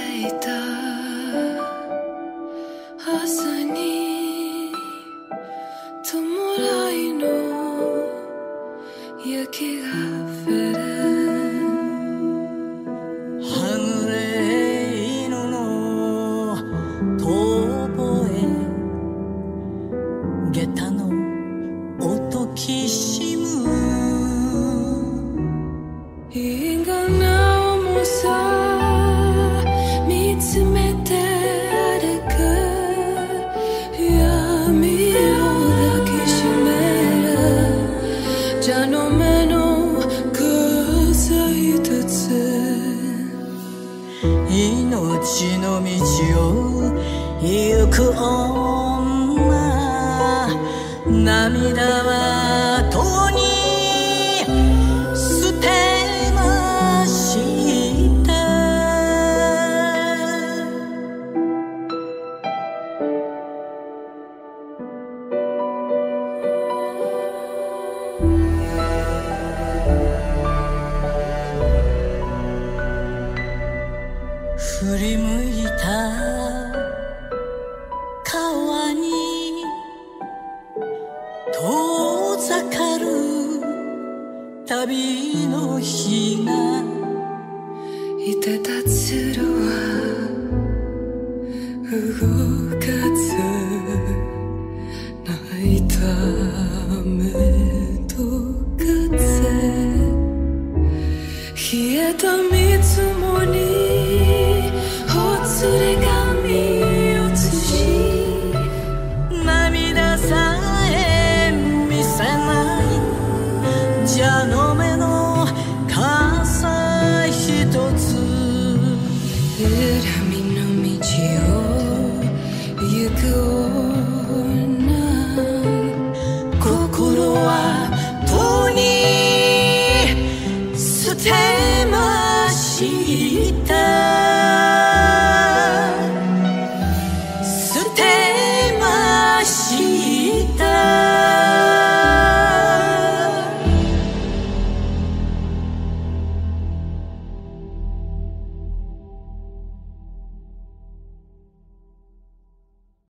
いた朝に弔いの雪が降るはぐれ犬の遠吠え下駄の音きしむ因果な重さ見つめて歩く闇を抱きしめる蛇の目の傘一つ命の道を行く女涙はとに捨てました振り向いた川に遠ざかる旅の日がいてた鶴は動か